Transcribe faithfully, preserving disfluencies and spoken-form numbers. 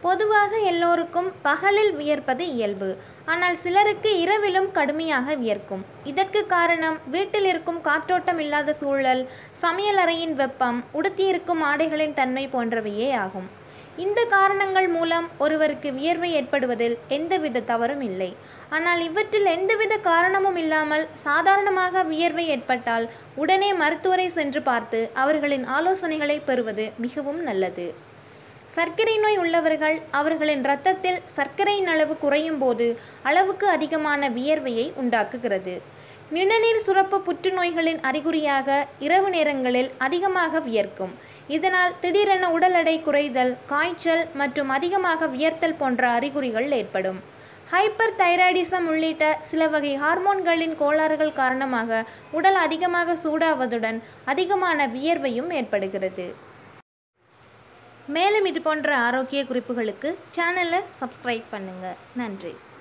பொதுவாக எல்லோருக்கும் பகலில் வியர்ப்பது இயல்பு. ஆனால் சிலருக்கு இரவிலும் கடுமையாக வியர்க்கும். இதற்கு காரணம் வீட்டில் இருக்கும் காற்றோட்டம் இல்லாத சூழல், சமையலறையின் வெப்பம், உடுத்தியிருக்கும் ஆடைகளின் தன்மை போன்றவையே ஆகும். இந்த காரணங்கள் மூலம் ஒருவருக்கு வியர்வை ஏற்படுவதில் எந்தவித தவறும் இல்லை. ஆனால் இவற்றில் எந்தவித காரணமும் இல்லாமல் சாதாரணமாக வியர்வை ஏற்பட்டால் உடனே மருத்துவரை சென்று பார்த்து அவர்களின் ஆலோசனைகளை பெறுவது மிகவும் நல்லது. சர்க்கரை நோய் உள்ளவர்கள் அவர்களின் இரத்தத்தில் சர்க்கரையின் அளவு குறையும் போது அளவுக்கு அதிகமான வியர்வையை உண்டாக்குகிறது. நிணநீர் சுரப்பு புற்றுநோய்களின் அறிகுறியாக இரவு நேரங்களில் அதிகமாக வியர்க்கும். இதனால் திடீரென உடல் எடை குறைதல், காய்ச்சல் மற்றும் அதிகமாக வியர்த்தல் போன்ற அறிகுறிகள் ஏற்படும். ஹைப்பர் தைராய்டிசம் உள்ளிட்ட சில வகை ஹார்மோன்களின் கோளாறுகள் காரணமாக உடல் அதிகமாக சூடாவதுடன் அதிகமான வியர்வையும் ஏற்படுகிறது. மேலும் இது போன்ற ஆரோக்கிய குறிப்புகளுக்கு சேனலை சப்ஸ்கிரைப் பண்ணுங்கள். நன்றி.